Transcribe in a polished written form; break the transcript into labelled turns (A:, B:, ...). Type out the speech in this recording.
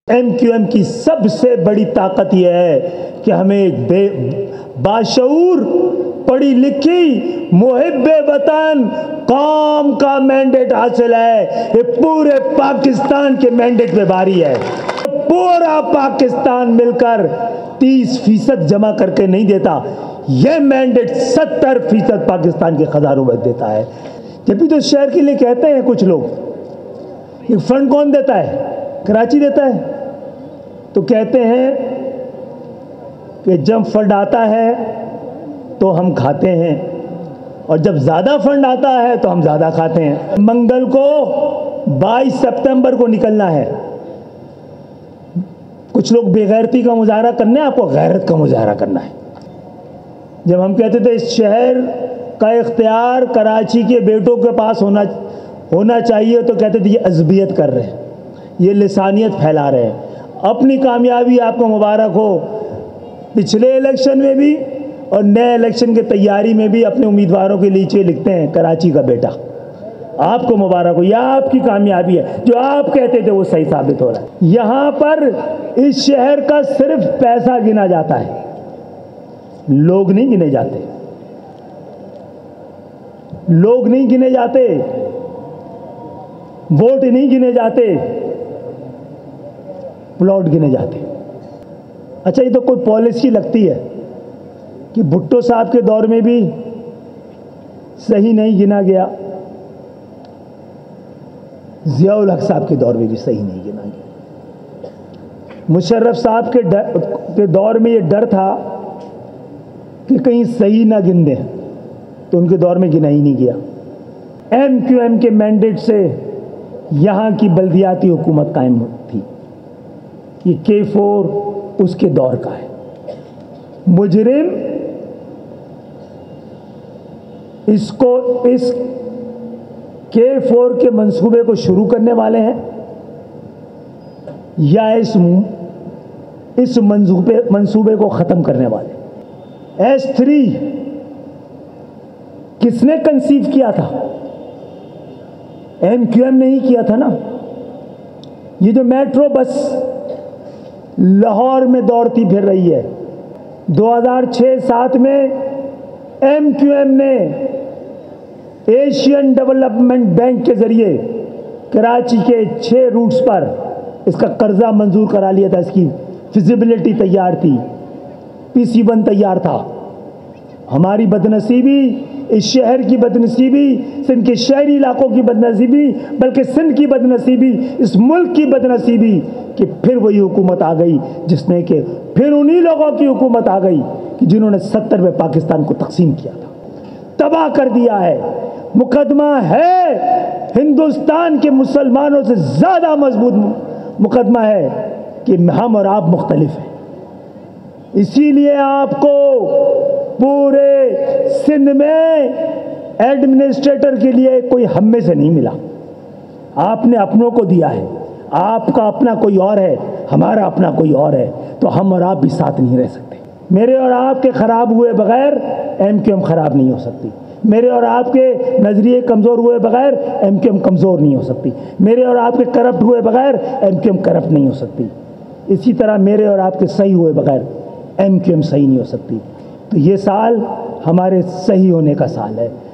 A: MQM की सबसे बड़ी ताकत यह है कि हमें एक बाशऊर, पढ़ी लिखी, मुहिब्बे वतन कौम का मैंडेट हासिल है। ये पूरे पाकिस्तान के मैंडेट पे भारी है। पूरा पाकिस्तान मिलकर 30% जमा करके नहीं देता, यह मैंडेट 70% पाकिस्तान के खजानों में देता है। जब भी तो शहर के लिए कहते हैं कुछ लोग, ये फंड कौन देता है? कराची देता है। तो कहते हैं कि जब फंड आता है तो हम खाते हैं, और जब ज़्यादा फंड आता है तो हम ज़्यादा खाते हैं। मंगल को 22 सितंबर को निकलना है। कुछ लोग बेगैरती का मुजाहरा करने, आपको गैरत का मुजाहरा करना है। जब हम कहते थे इस शहर का इख्तियार कराची के बेटों के पास होना चाहिए, तो कहते थे ये अज़बियत कर रहे हैं, ये लिसानियत फैला रहे हैं। अपनी कामयाबी आपको मुबारक हो। पिछले इलेक्शन में भी और नए इलेक्शन की तैयारी में भी अपने उम्मीदवारों के नीचे लिखते हैं कराची का बेटा। आपको मुबारक हो, यह आपकी कामयाबी है। जो आप कहते थे वो सही साबित हो रहा है। यहाँ पर इस शहर का सिर्फ पैसा गिना जाता है, लोग नहीं गिने जाते। लोग नहीं गिने जाते, वोट नहीं गिने जाते, प्लॉट गिने जाते। अच्छा, ये तो कोई पॉलिसी लगती है कि भुट्टो साहब के दौर में भी सही नहीं गिना गया, ज़ियाउल हक साहब के दौर में भी सही नहीं गिना गया, मुशर्रफ साहब के दौर में ये डर था कि कहीं सही ना गिन दें, तो उनके दौर में गिना ही नहीं गया। एमक्यूएम के मैंडेट से यहाँ की बल्दियाती हुकूमत कायम थी। ये K4 उसके दौर का है। मुजरिम इस K4 के मंसूबे को शुरू करने वाले हैं, या इस मंसूबे को ख़त्म करने वाले। S3 किसने कंसीव किया था? एमक्यूएम ने ही किया था ना। ये जो मेट्रो बस लाहौर में दौड़ती फिर रही है, 2006-07 में एमक्यूएम ने एशियन डेवलपमेंट बैंक के जरिए कराची के 6 रूट्स पर इसका कर्जा मंजूर करा लिया था। इसकी फिजिबिलिटी तैयार थी, PC1 तैयार था। हमारी बदनसीबी, इस शहर की बदनसीबी, सिंध के शहरी इलाकों की बदनसीबी, बल्कि सिंध की बदनसीबी, इस मुल्क की बदनसीबी कि फिर वही हुकूमत आ गई जिसने कि फिर उन्हीं लोगों की हुकूमत आ गई कि जिन्होंने 70 में पाकिस्तान को तकसीम किया था, तबाह कर दिया है। मुकदमा है हिंदुस्तान के मुसलमानों से ज़्यादा मजबूत मुकदमा है कि हम और आप मुख्तलिफ हैं। इसीलिए आपको पूरे सिंध में एडमिनिस्ट्रेटर के लिए कोई हम में से नहीं मिला। आपने अपनों को दिया है। आपका अपना कोई और है, हमारा अपना कोई और है, तो हम और आप भी साथ नहीं रह सकते। मेरे और आपके खराब हुए बगैर एमक्यूएम खराब नहीं हो सकती। मेरे और आपके नजरिए कमज़ोर हुए बगैर एमक्यूएम कमज़ोर नहीं हो सकती। मेरे और आपके करप्ट हुए बगैर एमक्यूएम करप्ट नहीं हो सकती। इसी तरह मेरे और आपके सही हुए बगैर एमक्यूएम सही नहीं हो सकती। तो ये साल हमारे सही होने का साल है।